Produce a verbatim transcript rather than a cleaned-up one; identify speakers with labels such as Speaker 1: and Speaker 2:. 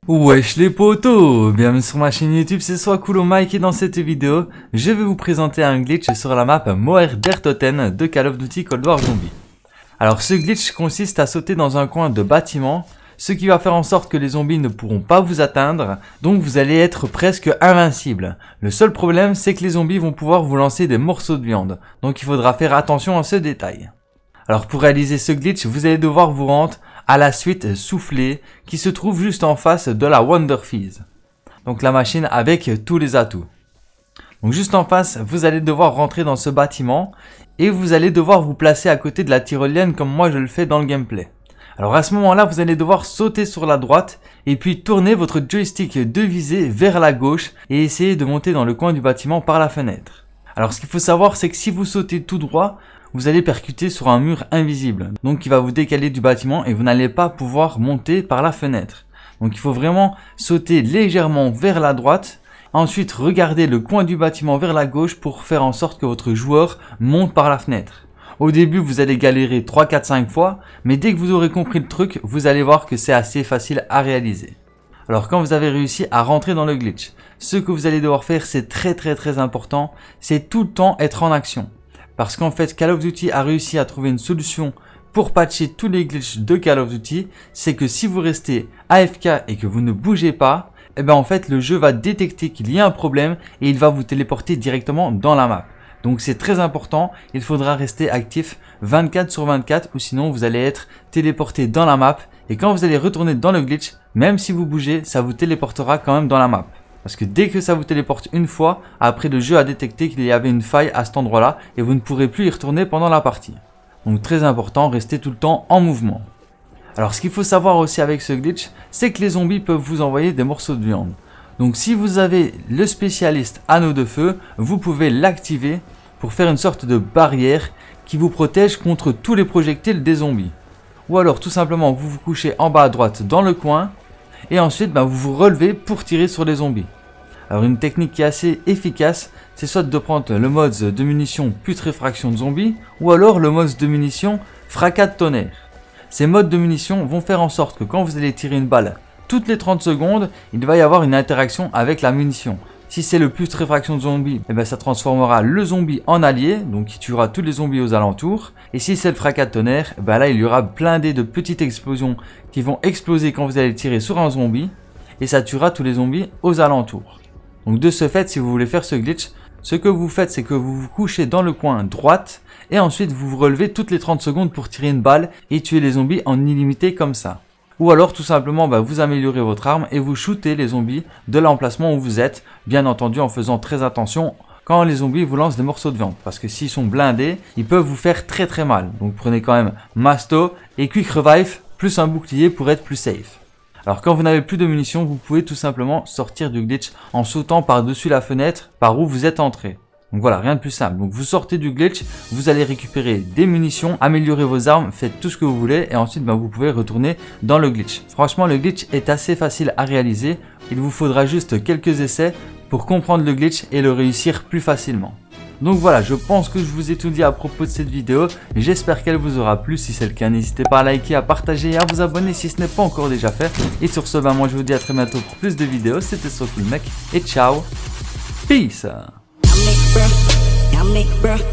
Speaker 1: Wesh les potos, bienvenue sur ma chaîne YouTube, c'est Soiscoolo Mike et dans cette vidéo, je vais vous présenter un glitch sur la map Moer der Toten de Call of Duty Cold War Zombie. Alors ce glitch consiste à sauter dans un coin de bâtiment, ce qui va faire en sorte que les zombies ne pourront pas vous atteindre, donc vous allez être presque invincible. Le seul problème c'est que les zombies vont pouvoir vous lancer des morceaux de viande, donc il faudra faire attention à ce détail. Alors pour réaliser ce glitch, vous allez devoir vous rendre à la suite soufflée qui se trouve juste en face de la Wonder Fizz. Donc la machine avec tous les atouts. Donc juste en face, vous allez devoir rentrer dans ce bâtiment et vous allez devoir vous placer à côté de la tyrolienne comme moi je le fais dans le gameplay. Alors à ce moment-là, vous allez devoir sauter sur la droite et puis tourner votre joystick de visée vers la gauche et essayer de monter dans le coin du bâtiment par la fenêtre. Alors ce qu'il faut savoir, c'est que si vous sautez tout droit, vous allez percuter sur un mur invisible, donc qui va vous décaler du bâtiment et vous n'allez pas pouvoir monter par la fenêtre. Donc il faut vraiment sauter légèrement vers la droite, ensuite regarder le coin du bâtiment vers la gauche pour faire en sorte que votre joueur monte par la fenêtre. Au début vous allez galérer trois, quatre, cinq fois, mais dès que vous aurez compris le truc, vous allez voir que c'est assez facile à réaliser. Alors quand vous avez réussi à rentrer dans le glitch, ce que vous allez devoir faire, c'est très très très important, c'est tout le temps être en action. Parce qu'en fait, Call of Duty a réussi à trouver une solution pour patcher tous les glitches de Call of Duty. C'est que si vous restez A F K et que vous ne bougez pas, eh ben en fait, le jeu va détecter qu'il y a un problème et il va vous téléporter directement dans la map. Donc c'est très important, il faudra rester actif vingt-quatre sur vingt-quatre ou sinon vous allez être téléporté dans la map. Et quand vous allez retourner dans le glitch, même si vous bougez, ça vous téléportera quand même dans la map. Parce que dès que ça vous téléporte une fois, après le jeu a détecté qu'il y avait une faille à cet endroit-là et vous ne pourrez plus y retourner pendant la partie. Donc très important, restez tout le temps en mouvement. Alors ce qu'il faut savoir aussi avec ce glitch, c'est que les zombies peuvent vous envoyer des morceaux de viande. Donc si vous avez le spécialiste anneau de feu, vous pouvez l'activer pour faire une sorte de barrière qui vous protège contre tous les projectiles des zombies. Ou alors tout simplement vous vous couchez en bas à droite dans le coin et ensuite ben, vous vous relevez pour tirer sur les zombies. Alors une technique qui est assez efficace, c'est soit de prendre le mode de munitions putréfaction de zombies ou alors le mode de munitions fracas de tonnerre. Ces modes de munitions vont faire en sorte que quand vous allez tirer une balle toutes les trente secondes, il va y avoir une interaction avec la munition. Si c'est le putréfaction de zombies, eh ben ça transformera le zombie en allié, donc il tuera tous les zombies aux alentours. Et si c'est le fracas de tonnerre, eh ben là il y aura blindé de petites explosions qui vont exploser quand vous allez tirer sur un zombie et ça tuera tous les zombies aux alentours. Donc de ce fait, si vous voulez faire ce glitch, ce que vous faites, c'est que vous vous couchez dans le coin droite et ensuite vous vous relevez toutes les trente secondes pour tirer une balle et tuer les zombies en illimité comme ça. Ou alors tout simplement bah, vous améliorez votre arme et vous shootez les zombies de l'emplacement où vous êtes, bien entendu en faisant très attention quand les zombies vous lancent des morceaux de viande. Parce que s'ils sont blindés, ils peuvent vous faire très très mal. Donc prenez quand même Masto et Quick Revive plus un bouclier pour être plus safe. Alors quand vous n'avez plus de munitions, vous pouvez tout simplement sortir du glitch en sautant par-dessus la fenêtre par où vous êtes entré. Donc voilà, rien de plus simple. Donc vous sortez du glitch, vous allez récupérer des munitions, améliorer vos armes, faites tout ce que vous voulez et ensuite ben, vous pouvez retourner dans le glitch. Franchement, le glitch est assez facile à réaliser. Il vous faudra juste quelques essais pour comprendre le glitch et le réussir plus facilement. Donc voilà, je pense que je vous ai tout dit à propos de cette vidéo. J'espère qu'elle vous aura plu. Si c'est le cas, n'hésitez pas à liker, à partager et à vous abonner si ce n'est pas encore déjà fait. Et sur ce, ben, moi je vous dis à très bientôt pour plus de vidéos. C'était Soiscoolo Mike et ciao, peace.
Speaker 2: Bruh,